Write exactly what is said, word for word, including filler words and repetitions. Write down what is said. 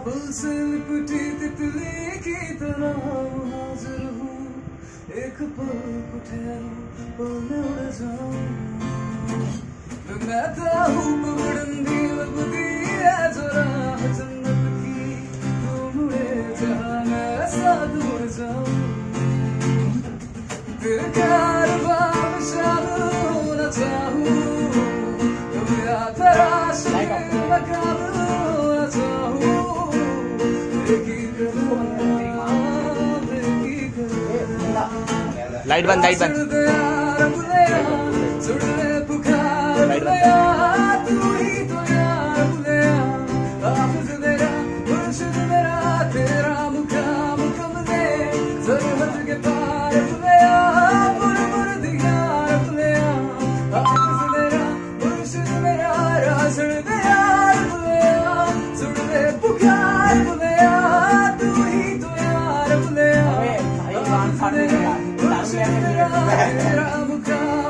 बाबुल से लिपटी तितली की तरह हाजिर हूँ, एक पल को ठहरो पल में उड़ जाऊं। मैं हूँ बुलंदी लगती है जो राह जन्नत की, तू मुड़े जहाँ मैं साथ उड़ जाऊं। तेरे कारवां में शामिल होना चाहूँ, मेरा तराश मेरा काबिल होना चाहूँ। लाइट बंद लाइट बंद लाइट बंद। तू ही तो यार बुलेया, हाफिज मेरा मुर्शिद मेरा, तेरा मुकाम कमले सरहद के पार बुलेया, मुर्मुर्द यार बुलेया। हाफिज मेरा मुर्शिद मेरा, रासड़ दे यार बुलेया, सुन ले पुकार बुलेया, तू ही तो यार बुलेया। हाफिज मेरा मुर्शिद मेरा, तेरा मुकाम